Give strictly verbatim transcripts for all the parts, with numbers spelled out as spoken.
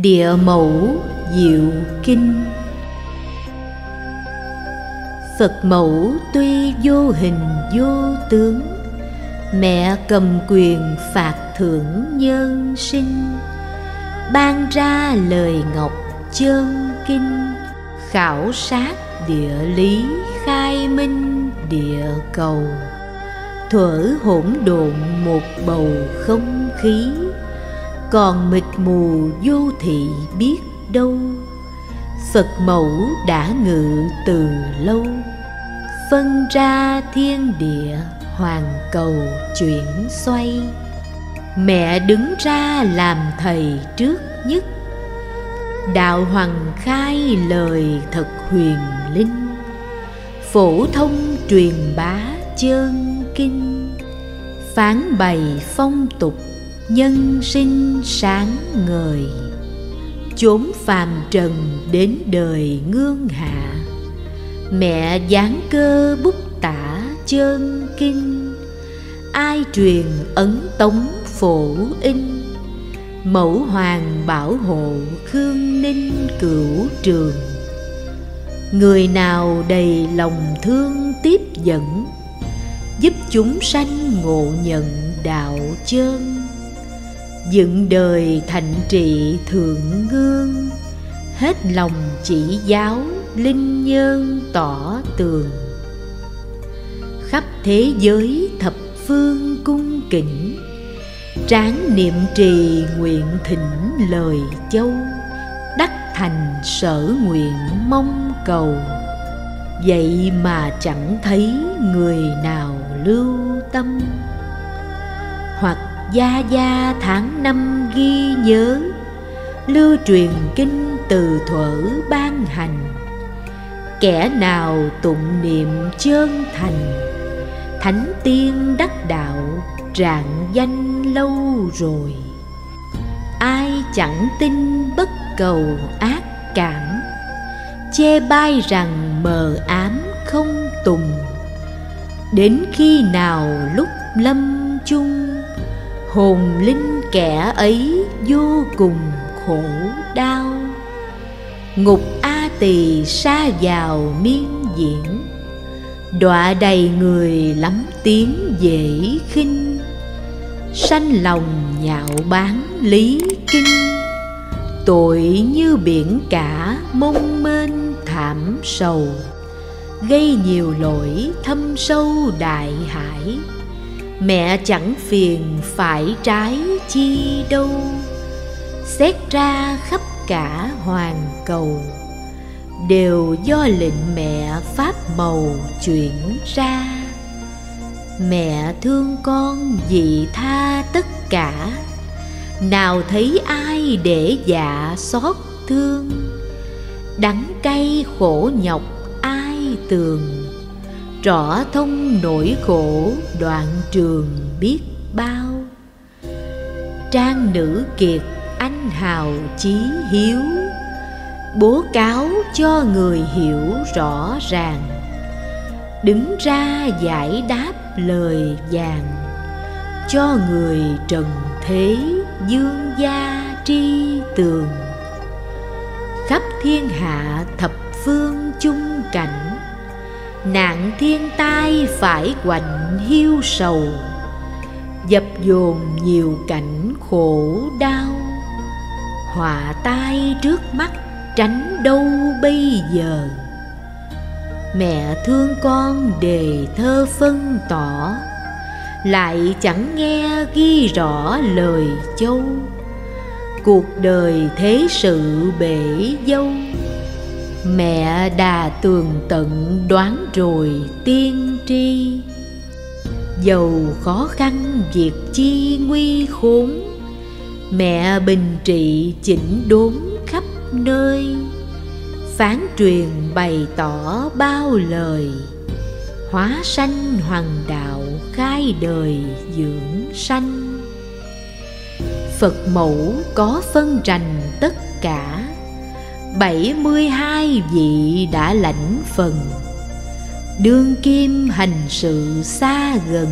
Địa Mẫu Diệu Kinh. Phật mẫu tuy vô hình vô tướng, mẹ cầm quyền phạt thưởng nhân sinh. Ban ra lời ngọc chân kinh, khảo sát địa lý khai minh địa cầu. Thuở hỗn độn một bầu không khí, còn mịt mù vô thị biết đâu. Phật mẫu đã ngự từ lâu, phân ra thiên địa hoàn cầu chuyển xoay. Mẹ đứng ra làm thầy trước nhất, đạo hoằng khai lời thật huyền linh. Phổ thông truyền bá chân kinh, phán bày phong tục nhân sinh sáng ngời. Chốn phàm trần đến đời ngương hạ, mẹ giáng cơ bút tả chân kinh. Ai truyền ấn tống phổ in, mẫu hoàng bảo hộ khương ninh cửu trường. Người nào đầy lòng thương tiếp dẫn, giúp chúng sanh ngộ nhận đạo chân. Dựng đời thạnh trị thượng ngương, hết lòng chỉ giáo linh nhân tỏ tường. Khắp thế giới thập phương cung kính, tráng niệm trì nguyện thỉnh lời châu. Đắc thành sở nguyện mong cầu, vậy mà chẳng thấy người nào lưu tâm. Hoặc gia gia tháng năm ghi nhớ, lưu truyền kinh từ thuở ban hành. Kẻ nào tụng niệm chân thành, thánh tiên đắc đạo rạng danh lâu rồi. Ai chẳng tin bất cầu ác cảm, chê bai rằng mờ ám không tùng. Đến khi nào lúc lâm chung, hồn linh kẻ ấy vô cùng khổ đau. Ngục A Tỳ sa vào miên diễn, đọa đầy người lắm tiếng dễ khinh. Sanh lòng nhạo báng lý kinh, tội như biển cả mong mênh thảm sầu. Gây nhiều lỗi thâm sâu đại hải, mẹ chẳng phiền phải trái chi đâu. Xét ra khắp cả hoàn cầu, đều do lệnh mẹ pháp màu chuyển ra. Mẹ thương con vị tha tất cả, nào thấy ai để dạ xót thương. Đắng cay khổ nhọc ai tường, rõ thông nỗi khổ đoạn trường biết bao. Trang nữ kiệt anh hào chí hiếu, bố cáo cho người hiểu rõ ràng. Đứng ra giải đáp lời vàng, cho người trần thế dương gia tri tường. Khắp thiên hạ thập phương chung cảnh, nạn thiên tai phải quạnh hiu sầu. Dập dồn nhiều cảnh khổ đau, họa tai trước mắt tránh đâu bây giờ. Mẹ thương con đề thơ phân tỏ, lại chẳng nghe ghi rõ lời châu. Cuộc đời thế sự bể dâu, mẹ đà tường tận đoán rồi tiên tri. Dầu khó khăn việc chi nguy khốn, mẹ bình trị chỉnh đốn khắp nơi. Phán truyền bày tỏ bao lời, hóa sanh hoàng đạo khai đời dưỡng sanh. Phật mẫu có phân rành tất cả, bảy mươi hai vị đã lãnh phần. Đương kim hành sự xa gần,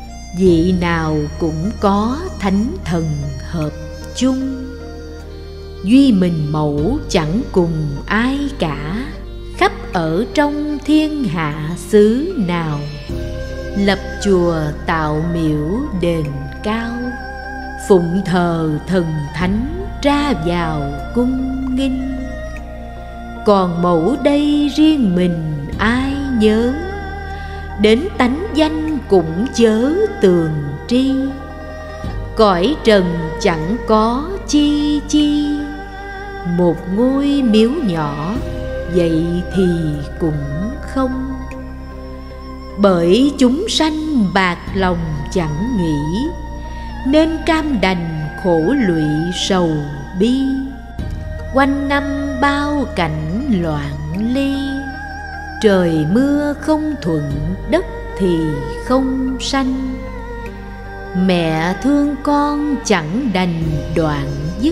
vị nào cũng có thánh thần hợp chung. duy mình mẫu chẳng cùng ai cả, khắp ở trong thiên hạ xứ nào. Lập chùa tạo miễu đền cao, phụng thờ thần thánh ra vào cung nghinh. Còn mẫu đây riêng mình ai nhớ, đến tánh danh cũng chớ tường tri. Cõi trần chẳng có chi chi, một ngôi miếu nhỏ vậy thì cũng không. Bởi chúng sanh bạc lòng chẳng nghĩ, nên cam đành khổ lụy sầu bi. Quanh năm bao cảnh loạn ly, trời mưa không thuận đất thì không sanh. Mẹ thương con chẳng đành đoạn dứt,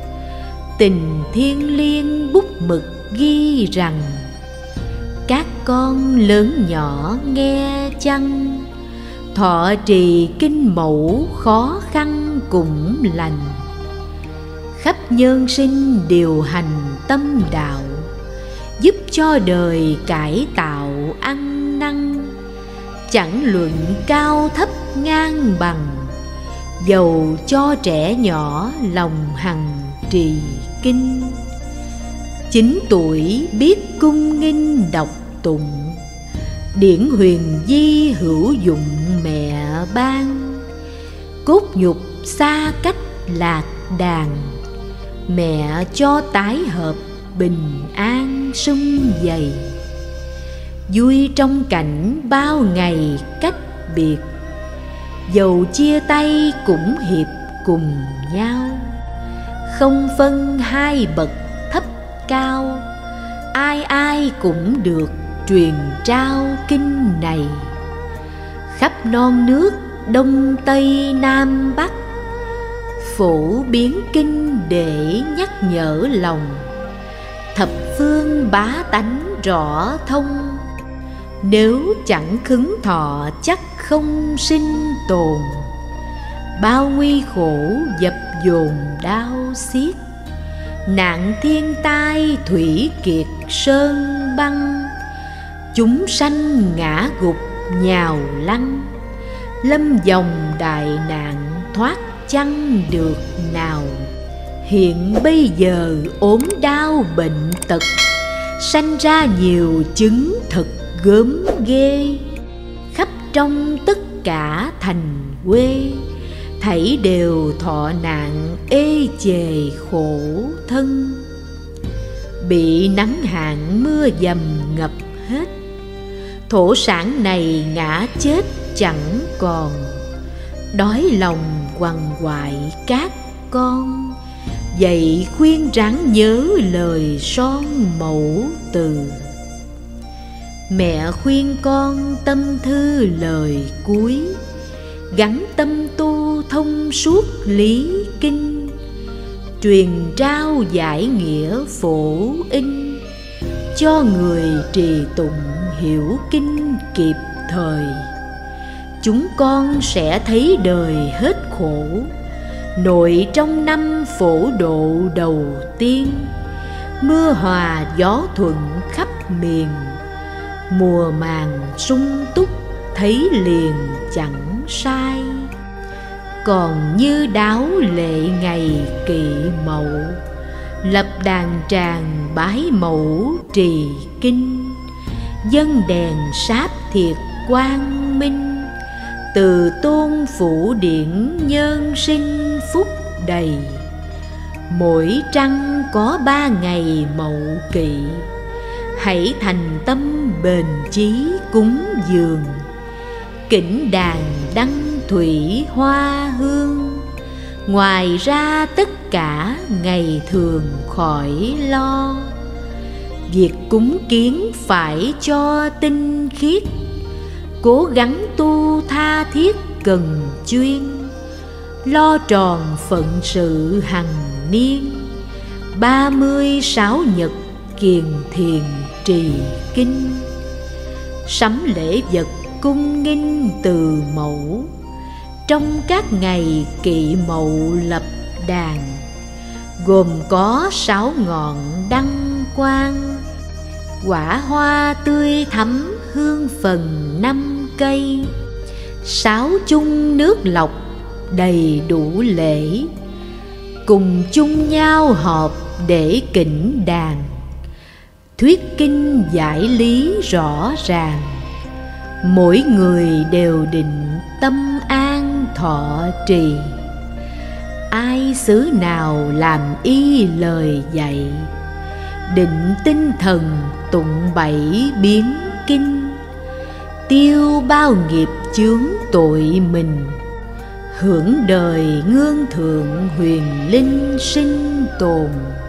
tình thiêng liêng bút mực ghi rằng. Các con lớn nhỏ nghe chăng, thọ trì kinh mẫu khó khăn cũng lành. Khắp nhân sinh điều hành tâm đạo, giúp cho đời cải tạo ăn năn. Chẳng luận cao thấp ngang bằng, dầu cho trẻ nhỏ lòng hằng trì kinh. Chín tuổi biết cung nghinh đọc tụng, điển huyền di hữu dụng mẹ ban. Cốt nhục xa cách lạc đàn, mẹ cho tái hợp bình an sum vầy. Vui trong cảnh bao ngày cách biệt, dầu chia tay cũng hiệp cùng nhau. Không phân hai bậc thấp cao, ai ai cũng được truyền trao kinh này. Khắp non nước Đông Tây Nam Bắc, phổ biến kinh để nhắc nhở lòng. Thập phương bá tánh rõ thông, nếu chẳng khứng thọ chắc không sinh tồn. Bao nguy khổ dập dồn đau xiết, nạn thiên tai thủy kiệt sơn băng. Chúng sanh ngã gục nhào lăn, lâm dòng đại nạn thoát chăng được nào. Hiện bây giờ ốm đau bệnh tật, sanh ra nhiều chứng thật gớm ghê. Khắp trong tất cả thành quê, thảy đều thọ nạn ê chề khổ thân. Bị nắng hạn mưa dầm ngập hết, thổ sản này ngã chết chẳng còn. Đói lòng quằn quại các con, vậy khuyên ráng nhớ lời son mẫu từ. Mẹ khuyên con tâm thư lời cuối, gắn tâm tu thông suốt lý kinh. Truyền trao giải nghĩa phổ in, cho người trì tụng hiểu kinh kịp thời. Chúng con sẽ thấy đời hết khổ, nội trong năm phổ độ đầu tiên. Mưa hòa gió thuận khắp miền, mùa màng sung túc thấy liền chẳng sai. Còn như đáo lệ ngày kỵ mậu, lập đàn tràng bái mẫu trì kinh. Dân đèn sáp thiệt quang minh, từ tôn phủ điển nhân sinh phúc đầy. Mỗi trăng có ba ngày mậu kỵ, hãy thành tâm bền chí cúng dường. Kỉnh đàn đăng thủy hoa hương, ngoài ra tất cả ngày thường khỏi lo. Việc cúng kiến phải cho tinh khiết, cố gắng tu tha thiết cần chuyên. Lo tròn phận sự hằng niên, ba mươi sáu nhật kiền thiền trì kinh. Sắm lễ vật cung nghinh từ mẫu, trong các ngày kỵ mậu lập đàn. gồm có sáu ngọn đăng quang, quả hoa tươi thắm hương phần năm cây, sáu chung nước lọc đầy đủ lễ, cùng chung nhau họp để kỉnh đàn, thuyết kinh giải lý rõ ràng. Mỗi người đều định tâm an thọ trì, ai xứ nào làm y lời dạy, định tinh thần tụng bảy biến kinh, tiêu bao nghiệp chướng tội mình, hưởng đời ngương thượng huyền linh sinh tồn.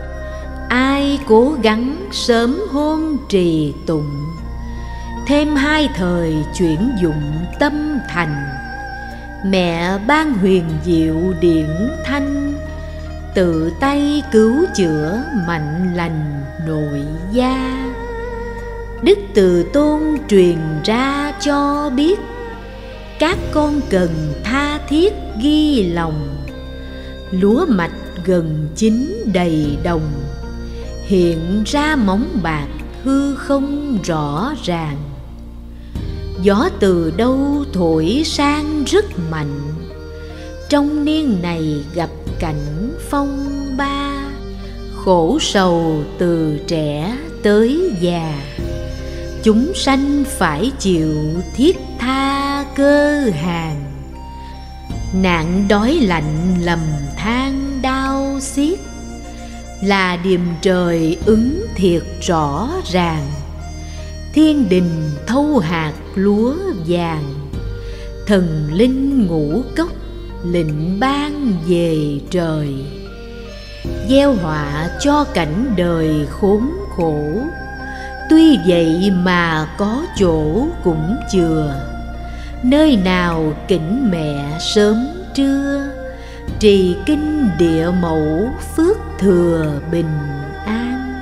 Ai cố gắng sớm hôn trì tụng, thêm hai thời chuyển dụng tâm thành, mẹ ban huyền diệu điển thanh, tự tay cứu chữa mạnh lành nội gia. Đức Từ Tôn truyền ra cho biết, các con cần tha thiết ghi lòng. Lúa mạch gần chín đầy đồng, hiện ra móng bạc hư không rõ ràng. Gió từ đâu thổi sang rất mạnh, trong niên này gặp cảnh phong ba. Khổ sầu từ trẻ tới già, chúng sanh phải chịu thiết tha cơ hàng. Nạn đói lạnh lầm than đau xiết, là điềm trời ứng thiệt rõ ràng. Thiên đình thâu hạt lúa vàng, thần linh ngũ cốc lệnh ban về trời. Gieo họa cho cảnh đời khốn khổ, tuy vậy mà có chỗ cũng chừa. Nơi nào kính mẹ sớm trưa, trì kinh địa mẫu phước thừa bình an.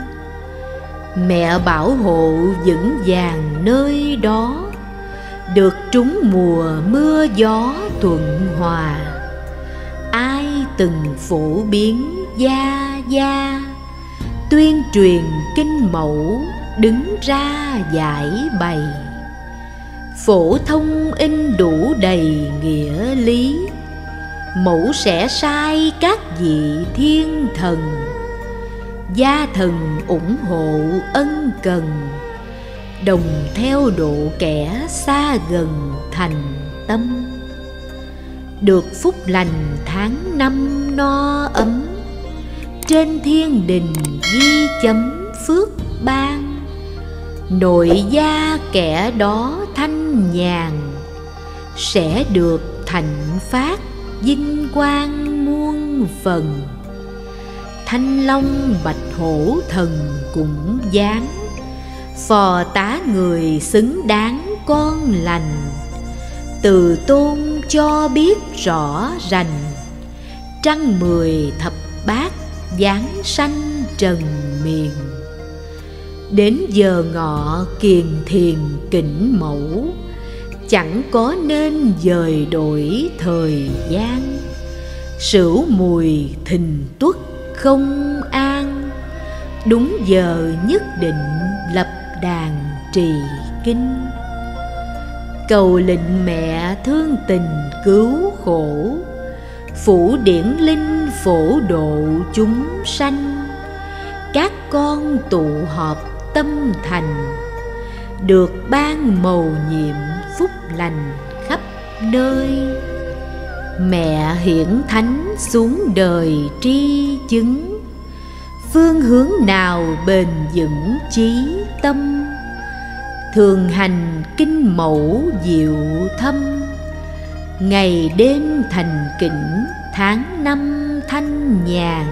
Mẹ bảo hộ vững vàng nơi đó, được trúng mùa mưa gió thuận hòa. Ai từng phổ biến gia gia, tuyên truyền kinh mẫu đứng ra giải bày. Phổ thông in đủ đầy nghĩa lý, mẫu sẽ sai các vị thiên thần. Gia thần ủng hộ ân cần, đồng theo độ kẻ xa gần thành tâm. Được phúc lành tháng năm no ấm, trên thiên đình ghi chấm phước ban. Nội gia kẻ đó thanh nhàn, sẽ được thạnh phát vinh quang muôn phần. Thanh long bạch hổ thần cũng dáng, phò tá người xứng đáng con lành. Từ Tôn cho biết rõ rành, trăng mười thập bát giáng sanh trần miền. Đến giờ ngọ kiền thiền kỉnh mẫu, chẳng có nên dời đổi thời gian. Sửu mùi thìn tuất không an, đúng giờ nhất định lập đàn trì kinh. Cầu lệnh mẹ thương tình cứu khổ, phủ điển linh phổ độ chúng sanh. Các con tụ họp tâm thành, được ban mầu nhiệm phúc lành khắp nơi. Mẹ hiển thánh xuống đời tri chứng, phương hướng nào bền vững chí tâm. Thường hành kinh mẫu diệu thâm, ngày đêm thành kính tháng năm thanh nhàn.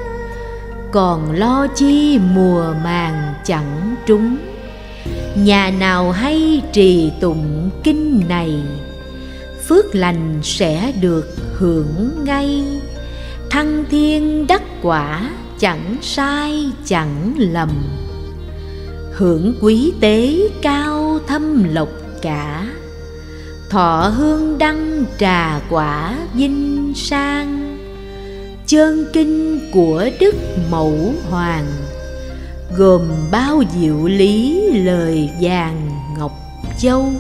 Còn lo chi mùa màng chẳng trúng, nhà nào hay trì tụng kinh này. Phước lành sẽ được hưởng ngay, thăng thiên đắc quả chẳng sai chẳng lầm. Hưởng quý tế cao thâm lộc cả, thọ hương đăng trà quả vinh sang. chơn kinh của Đức Mẫu Hoàng, gồm bao diệu lý lời vàng ngọc châu.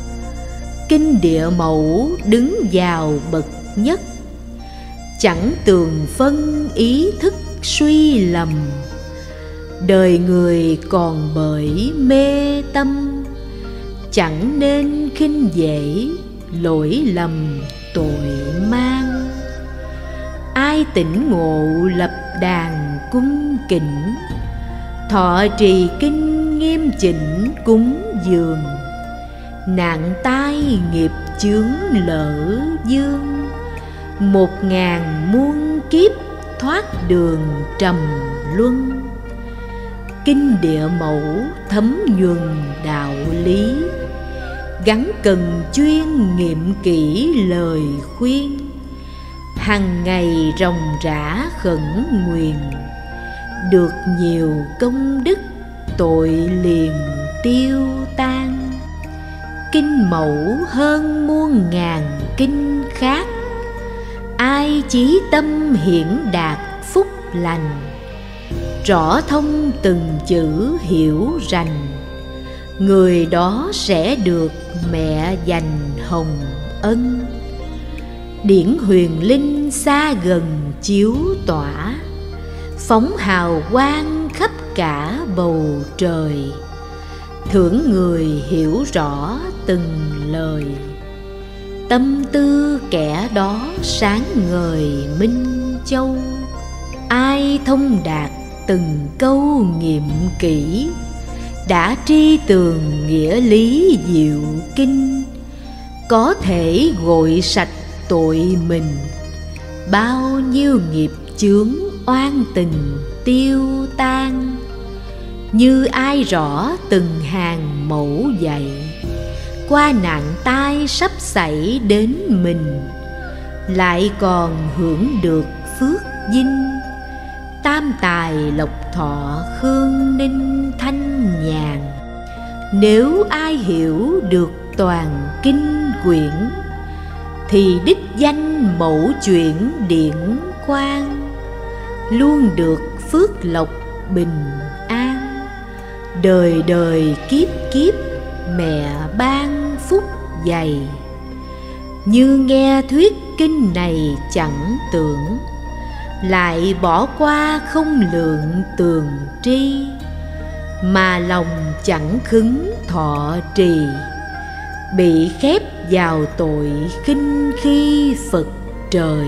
Kinh Địa Mẫu đứng vào bậc nhất, chẳng tường phân ý thức suy lầm. Đời người còn bởi mê tâm, chẳng nên khinh dễ lỗi lầm tội mang. Ai tỉnh ngộ lập đàn cung kính, thọ trì kinh nghiêm chỉnh cúng dường. Nạn tai nghiệp chướng lỡ dương, một ngàn muôn kiếp thoát đường trầm luân. Kinh Địa Mẫu thấm nhuần đạo lý, gắn cần chuyên nghiệm kỹ lời khuyên. Hằng ngày ròng rã khẩn nguyện, được nhiều công đức tội liền tiêu tan. Kinh Mẫu hơn muôn ngàn kinh khác, ai chí tâm hiển đạt phúc lành. Rõ thông từng chữ hiểu rành, người đó sẽ được mẹ dành hồng ân. Điển huyền linh xa gần chiếu tỏa, phóng hào quang khắp cả bầu trời. Thưởng người hiểu rõ từng lời, tâm tư kẻ đó sáng ngời minh châu. Ai thông đạt từng câu nghiệm kỹ, đã tri tường nghĩa lý diệu kinh. Có thể gội sạch tội mình, bao nhiêu nghiệp chướng oan tình tiêu tan. Như ai rõ từng hàng mẫu dạy, qua nạn tai sắp xảy đến mình, lại còn hưởng được phước vinh. Tam tài lộc thọ khương ninh thanh nhàn, nếu ai hiểu được toàn kinh quyển, thì đích danh mẫu chuyển điển quang. Luôn được phước lộc bình an, đời đời kiếp kiếp mẹ ban phúc dày. Như nghe thuyết kinh này chẳng tưởng, lại bỏ qua không lượng tường tri. Mà lòng chẳng khứng thọ trì, bị khép vào tội khinh khi Phật trời.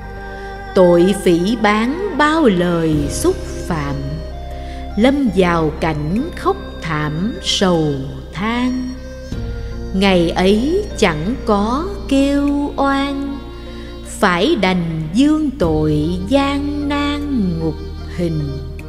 Tội phỉ báng bao lời xúc phạm, lâm vào cảnh khóc thảm sầu than. Ngày ấy chẳng có kêu oan, phải đành dương tội gian nan ngục hình.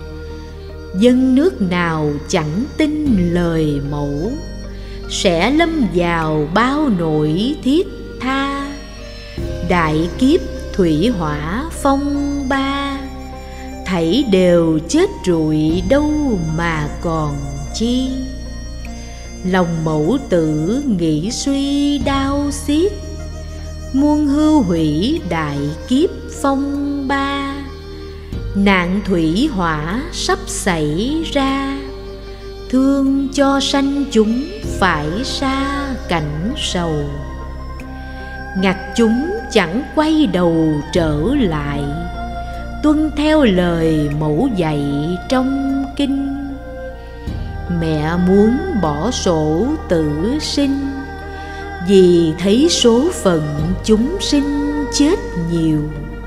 Dân nước nào chẳng tin lời mẫu, sẽ lâm vào bao nỗi thiết tha. Đại kiếp thủy hỏa phong ba, thảy đều chết rụi đâu mà còn chi. Lòng mẫu tử nghĩ suy đau xiết, muôn hưu hủy đại kiếp phong ba. Nạn thủy hỏa sắp xảy ra, thương cho sanh chúng phải xa cảnh sầu. Ngặt chúng chẳng quay đầu trở lại, tuân theo lời mẫu dạy trong kinh. Mẹ muốn bỏ sổ tử sinh, vì thấy số phận chúng sinh chết nhiều.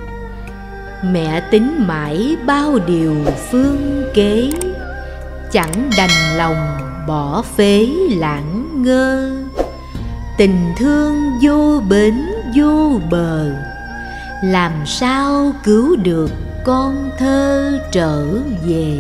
Mẹ tính mãi bao điều phương kế, chẳng đành lòng bỏ phế lãng ngơ. Tình thương vô bến vô bờ, làm sao cứu được con thơ trở về.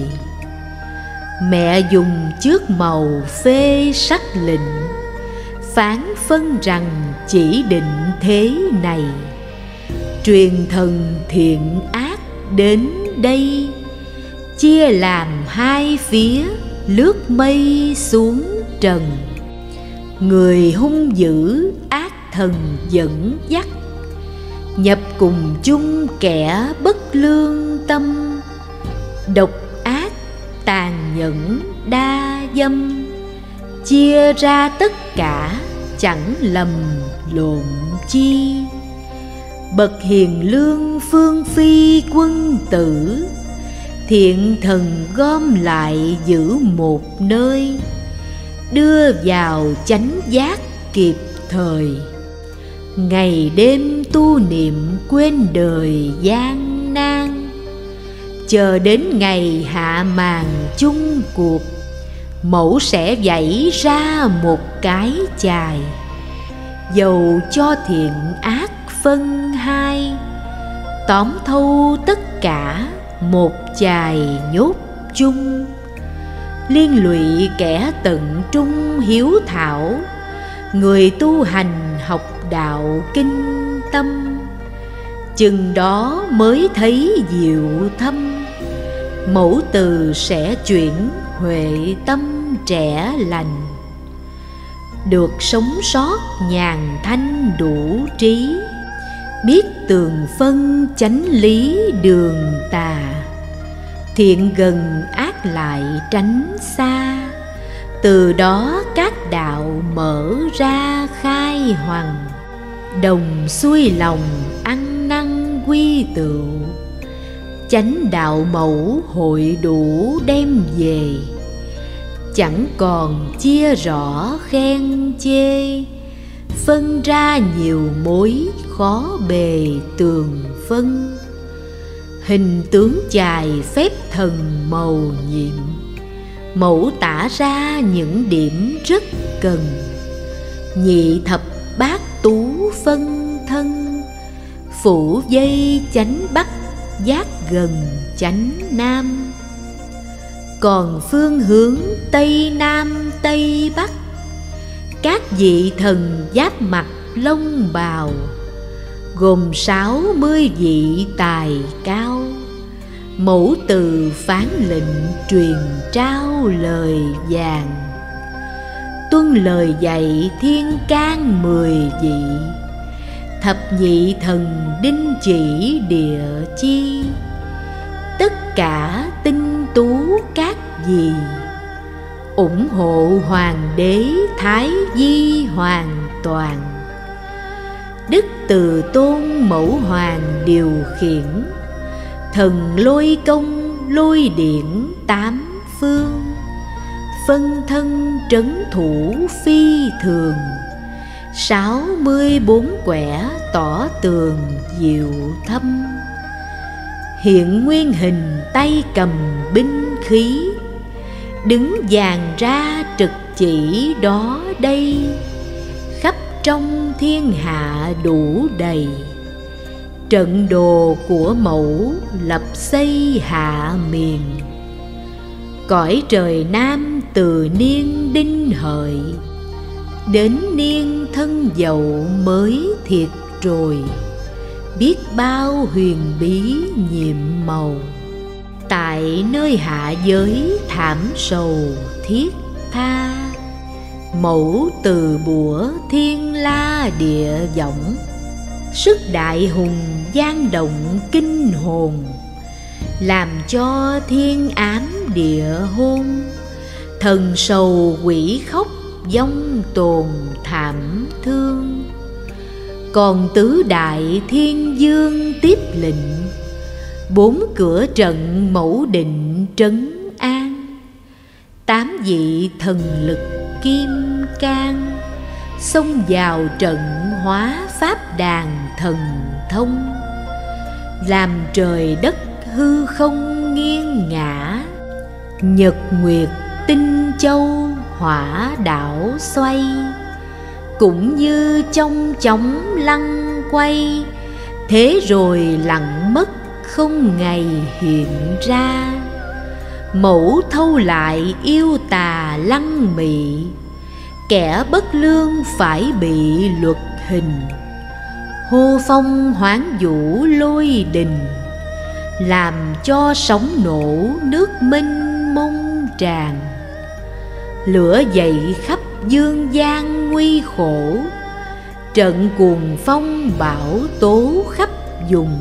Mẹ dùng chiếc màu phê sắc lệnh, phán phân rằng chỉ định thế này. Truyền thần thiện ác đến đây, chia làm hai phía lướt mây xuống trần. Người hung dữ ác thần dẫn dắt, nhập cùng chung kẻ bất lương tâm, độc ác tàn nhẫn đa dâm, chia ra tất cả chẳng lầm lộn chi. Bậc hiền lương phương phi quân tử, thiện thần gom lại giữ một nơi, đưa vào chánh giác kịp thời, ngày đêm tu niệm quên đời gian nan. Chờ đến ngày hạ màn chung cuộc, mẫu sẽ vẫy ra một cái chài, dầu cho thiện ác phân hai, tóm thâu tất cả một chài nhốt chung. Liên lụy kẻ tận trung hiếu thảo, người tu hành học đạo kinh tâm, chừng đó mới thấy diệu thâm, mẫu từ sẽ chuyển huệ tâm trẻ lành. Được sống sót nhàn thanh đủ trí, biết tường phân chánh lý đường tà, thiện gần ác lại tránh xa, từ đó các đạo mở ra khai hoằng. Đồng xuôi lòng ăn năn quy tựu, chánh đạo mẫu hội đủ đem về, chẳng còn chia rõ khen chê, phân ra nhiều mối khó bề tường phân. Hình tướng chài phép thần màu nhiệm, mẫu tả ra những điểm rất cần, nhị thập bát tú phân thân, phủ dây chánh bắc giác gần chánh nam. Còn phương hướng tây nam tây bắc, các vị thần giáp mặt lông bào, gồm sáu mươi vị tài cao, mẫu từ phán lệnh truyền trao lời vàng. Tuân lời dạy thiên can mười vị, thập nhị thần đinh chỉ địa chi, tất cả tinh tú các vị, ủng hộ hoàng đế Thái Di hoàn toàn. Đức Từ Tôn mẫu hoàng điều khiển, thần lôi công lôi điển tám phương, phân thân trấn thủ phi thường, sáu mươi bốn quẻ tỏ tường diệu thâm. Hiện nguyên hình tay cầm binh khí, đứng dàn ra trực chỉ đó đây, khắp trong thiên hạ đủ đầy. Trận đồ của mẫu lập xây hạ miền, cõi trời Nam từ niên đinh hợi, đến niên thân dậu mới thiệt rồi, biết bao huyền bí nhiệm màu. Tại nơi hạ giới thảm sầu thiết tha, mẫu từ bủa thiên la địa võng, sức đại hùng gian động kinh hồn, làm cho thiên ám địa hôn, thần sầu quỷ khóc vong tồn thảm thương. Còn tứ đại thiên dương tiếp lệnh, bốn cửa trận mẫu định trấn an, tám vị thần lực kim cang, xông vào trận hóa pháp đàn thần thông, làm trời đất hư không nghiêng ngã, nhật nguyệt tinh châu hỏa đảo xoay, cũng như trong chóng lăn quay, thế rồi lặng mất không ngày hiện ra. Mẫu thâu lại yêu tà lăng mị, kẻ bất lương phải bị luật hình, hô phong hoán vũ lôi đình, làm cho sóng nổ nước mênh mông tràn. Lửa dậy khắp dương gian nguy khổ, trận cuồng phong bão tố khắp vùng.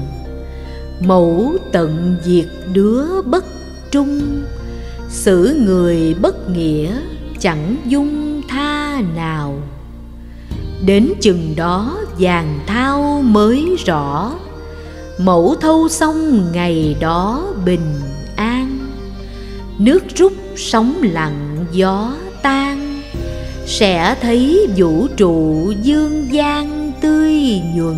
Mẫu tận diệt đứa bất trung, xử người bất nghĩa chẳng dung tha nào. Đến chừng đó vàng thao mới rõ, mẫu thâu xong ngày đó bình an. Nước rút sóng lặng gió tan, sẽ thấy vũ trụ dương gian tươi nhuần.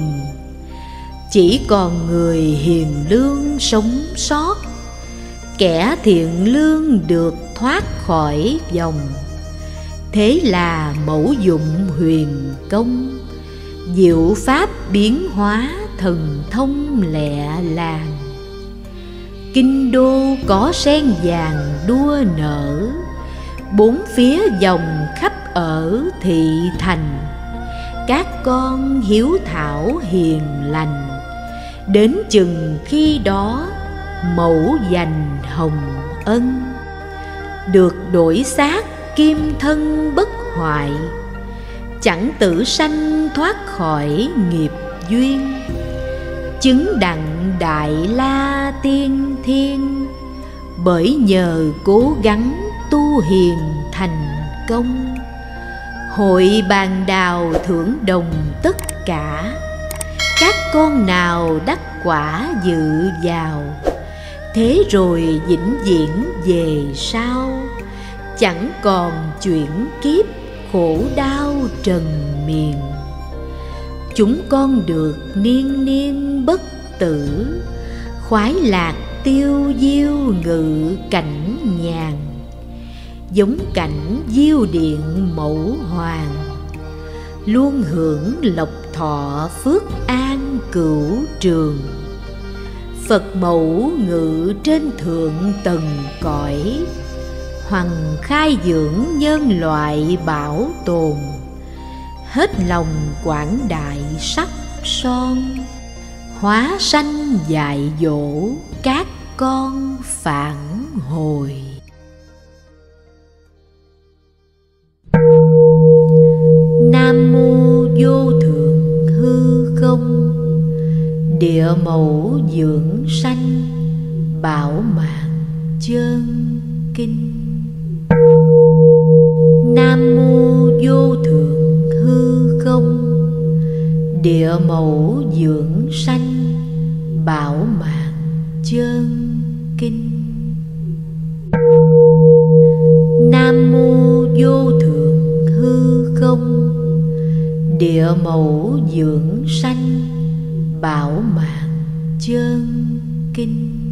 Chỉ còn người hiền lương sống sót, kẻ thiện lương được thoát khỏi vòng. Thế là mẫu dụng huyền công, diệu pháp biến hóa thần thông lẹ làng. Kinh đô có sen vàng đua nở, bốn phía vòng khắp ở thị thành. Các con hiếu thảo hiền lành, đến chừng khi đó mẫu dành hồng ân. Được đổi xác kim thân bất hoại, chẳng tử sanh thoát khỏi nghiệp duyên. Chứng đặng đại la tiên thiên, bởi nhờ cố gắng tu hiền thành công. Hội bàn đào thưởng đồng tất cả, các con nào đắc quả dự vào. Thế rồi vĩnh viễn về sau, chẳng còn chuyển kiếp khổ đau trần miền. Chúng con được niên niên bất tử, khoái lạc tiêu diêu ngự cảnh nhàn. Giống cảnh diêu điện mẫu hoàng, luôn hưởng lộc thọ phước an cửu trường. Phật mẫu ngự trên thượng tầng cõi, hoằng khai dưỡng nhân loại bảo tồn. Hết lòng quảng đại sắc son, hóa sanh dạy dỗ các con phản hồi. Nam mô vô thượng hư không, địa mẫu dưỡng sanh bảo mạng chân kinh. Nam mô vô thượng hư không, địa mẫu dưỡng sanh bảo mạng chân kinh. Nam mô vô thượng hư không, địa mẫu dưỡng sanh bảo mạng chân kinh.